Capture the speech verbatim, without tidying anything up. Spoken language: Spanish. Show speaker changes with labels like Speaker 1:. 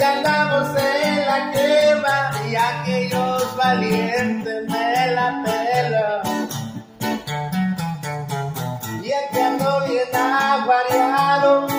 Speaker 1: que andamos en la quema y aquellos valientes me la pelan. Y es que ando bien aguareado